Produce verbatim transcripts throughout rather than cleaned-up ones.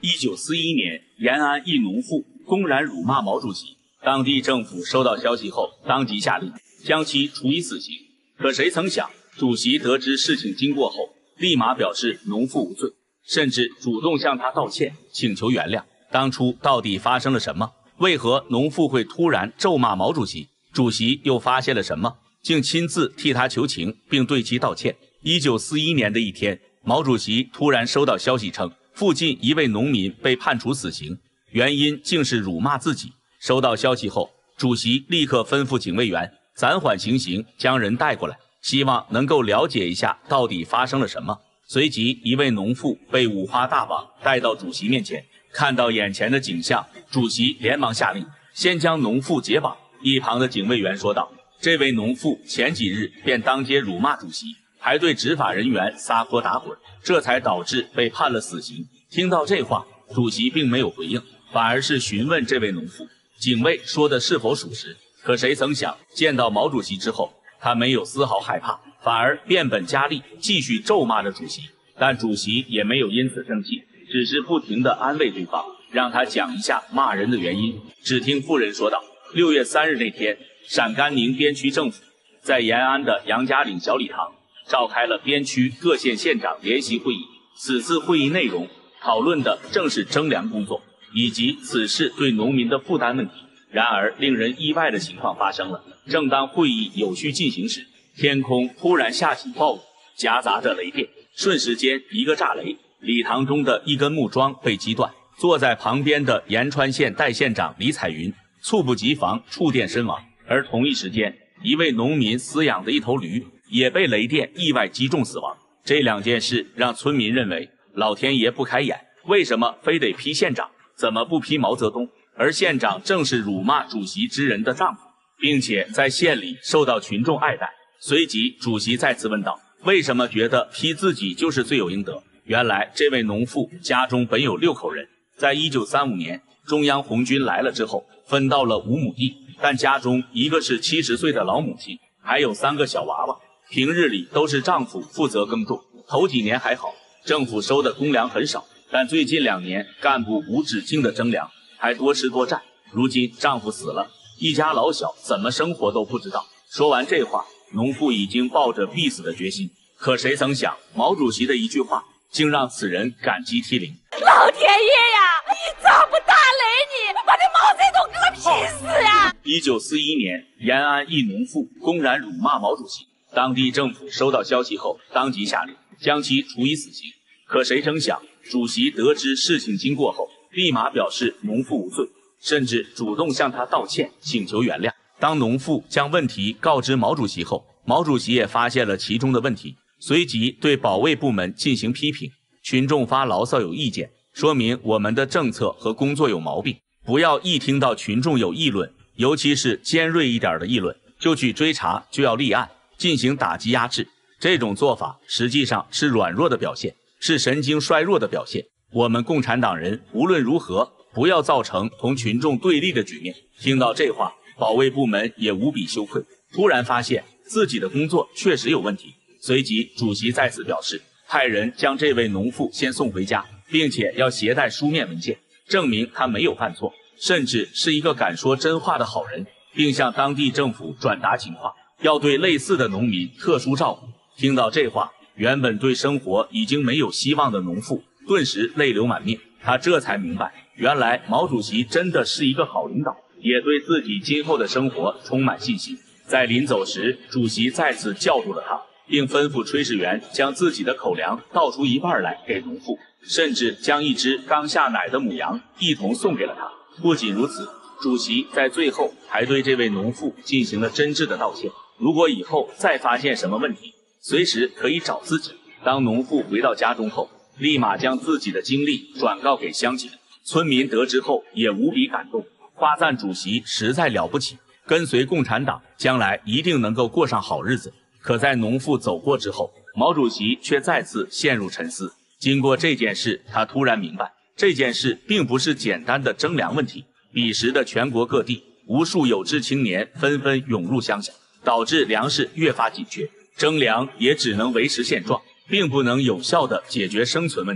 一九四一年，延安一农妇公然辱骂毛主席，当地政府收到消息后，当即下令将其处以死刑。可谁曾想，主席得知事情经过后，立马表示农妇无罪，甚至主动向他道歉，请求原谅。当初到底发生了什么？为何农妇会突然咒骂毛主席？主席又发现了什么，竟亲自替他求情，并对其道歉？一九四一年的一天，毛主席突然收到消息称，附近一位农民被判处死刑，原因竟是辱骂自己。收到消息后，主席立刻吩咐警卫员暂缓行刑，将人带过来，希望能够了解一下到底发生了什么。随即，一位农妇被五花大绑带到主席面前。看到眼前的景象，主席连忙下令先将农妇解绑。一旁的警卫员说道：“这位农妇前几日便当街辱骂主席，还对执法人员撒泼打滚，这才导致被判了死刑。”听到这话，主席并没有回应，反而是询问这位农妇警卫说的是否属实。可谁曾想，见到毛主席之后，他没有丝毫害怕，反而变本加厉，继续咒骂着主席。但主席也没有因此生气，只是不停地安慰对方，让他讲一下骂人的原因。只听妇人说道：“六月三日那天，陕甘宁边区政府在延安的杨家岭小礼堂召开了边区各县县长联席会议。此次会议内容讨论的正是征粮工作以及此事对农民的负担问题。然而，令人意外的情况发生了。正当会议有序进行时，天空突然下起暴雨，夹杂着雷电，瞬时间一个炸雷，礼堂中的一根木桩被击断。坐在旁边的延川县代县长李彩云猝不及防触电身亡。而同一时间，一位农民饲养的一头驴也被雷电意外击中死亡。这两件事让村民认为老天爷不开眼，为什么非得批县长，怎么不批毛泽东？而县长正是辱骂主席之人的丈夫，并且在县里受到群众爱戴。随即主席再次问道：“为什么觉得批自己就是罪有应得？”原来这位农妇家中本有六口人，在一九三五年中央红军来了之后，分到了五亩地，但家中一个是七十岁的老母亲，还有三个小娃娃，平日里都是丈夫负责耕种。头几年还好，政府收的公粮很少，但最近两年干部无止境的征粮，还多吃多占。如今丈夫死了，一家老小怎么生活都不知道。说完这话，农妇已经抱着必死的决心。可谁曾想，毛主席的一句话竟让此人感激涕零。 老天爷呀，你咋不打雷你，把这毛泽东给我劈死呀！ 一九四一年，延安一农妇公然辱骂毛主席，当地政府收到消息后，当即下令将其处以死刑。可谁成想，主席得知事情经过后，立马表示农妇无罪，甚至主动向他道歉，请求原谅。当农妇将问题告知毛主席后，毛主席也发现了其中的问题，随即对保卫部门进行批评。群众发牢骚有意见，说明我们的政策和工作有毛病，不要一听到群众有议论，尤其是尖锐一点的议论，就去追查，就要立案，进行打击压制。这种做法实际上是软弱的表现，是神经衰弱的表现。我们共产党人无论如何不要造成同群众对立的局面。听到这话，保卫部门也无比羞愧，突然发现自己的工作确实有问题。随即主席再次表示，派人将这位农妇先送回家，并且要携带书面文件，证明他没有犯错，甚至是一个敢说真话的好人，并向当地政府转达情况，要对类似的农民特殊照顾。听到这话，原本对生活已经没有希望的农妇顿时泪流满面。他这才明白，原来毛主席真的是一个好领导，也对自己今后的生活充满信心。在临走时，主席再次叫住了他，并吩咐炊事员将自己的口粮倒出一半来给农妇，甚至将一只刚下奶的母羊一同送给了他。不仅如此，主席在最后还对这位农妇进行了真挚的道歉，如果以后再发现什么问题，随时可以找自己。当农妇回到家中后，立马将自己的经历转告给乡亲，村民得知后也无比感动，夸赞主席实在了不起，跟随共产党将来一定能够过上好日子。可在农妇走过之后，毛主席却再次陷入沉思。经过这件事，他突然明白，这件事并不是简单的征粮问题。彼时的全国各地，无数有志青年纷纷涌入乡下，导致粮食越发紧缺，征粮也只能维持现状，并不能有效地解决生存问题。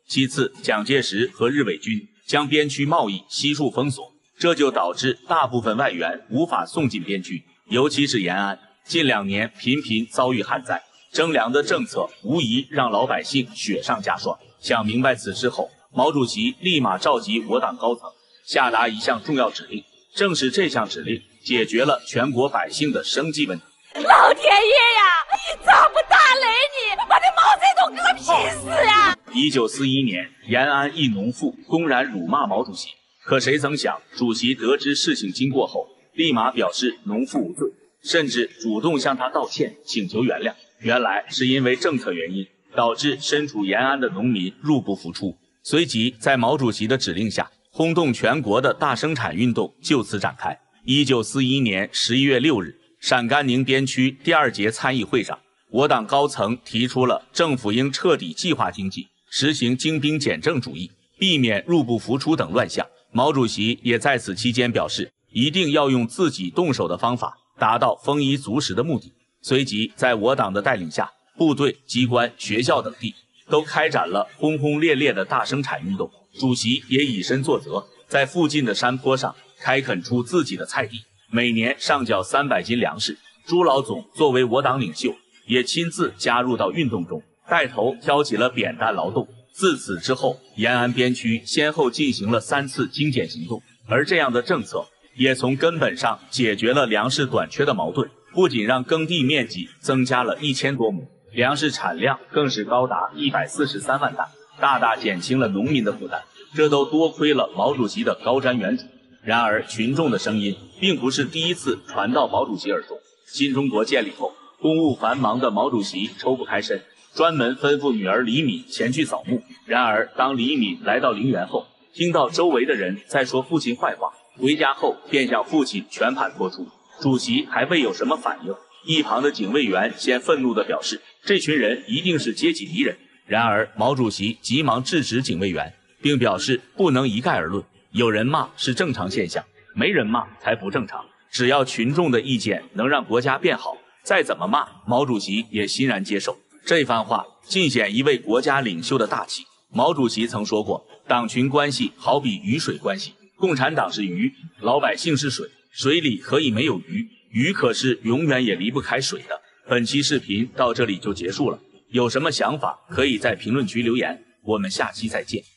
其次，蒋介石和日伪军将边区贸易悉数封锁，这就导致大部分外援无法送进边区，尤其是延安，近两年频频遭遇旱灾，征粮的政策无疑让老百姓雪上加霜。想明白此事后，毛主席立马召集我党高层，下达一项重要指令。正是这项指令解决了全国百姓的生计问题。 老天爷呀，你咋不打雷你，把这毛泽东给我劈死呀！ 一九四一年，延安一农妇公然辱骂毛主席，可谁曾想，主席得知事情经过后，立马表示农妇无罪，甚至主动向他道歉，请求原谅。原来是因为政策原因，导致身处延安的农民入不敷出。随即，在毛主席的指令下，轰动全国的大生产运动就此展开。一九四一年十一月六日，陕甘宁边区第二届参议会上，我党高层提出了政府应彻底计划经济，实行精兵简政主义，避免入不敷出等乱象。毛主席也在此期间表示，一定要用自己动手的方法，达到丰衣足食的目的。随即，在我党的带领下，部队、机关、学校等地都开展了轰轰烈烈的大生产运动。主席也以身作则，在附近的山坡上开垦出自己的菜地，每年上缴三百斤粮食。朱老总作为我党领袖，也亲自加入到运动中，带头挑起了扁担劳动。自此之后，延安边区先后进行了三次精简行动，而这样的政策也从根本上解决了粮食短缺的矛盾，不仅让耕地面积增加了一千多亩，粮食产量更是高达一百四十三万担，大大减轻了农民的负担。这都多亏了毛主席的高瞻远瞩。然而，群众的声音并不是第一次传到毛主席耳中。新中国建立后，公务繁忙的毛主席抽不开身，专门吩咐女儿李敏前去扫墓。然而，当李敏来到陵园后，听到周围的人在说父亲坏话，回家后便向父亲全盘托出。主席还未有什么反应，一旁的警卫员先愤怒地表示，这群人一定是阶级敌人。然而，毛主席急忙制止警卫员，并表示不能一概而论，有人骂是正常现象，没人骂才不正常。只要群众的意见能让国家变好，再怎么骂，毛主席也欣然接受。这番话尽显一位国家领袖的大气。毛主席曾说过，党群关系好比鱼水关系，共产党是鱼，老百姓是水，水里可以没有鱼，鱼可是永远也离不开水的。本期视频到这里就结束了，有什么想法可以在评论区留言，我们下期再见。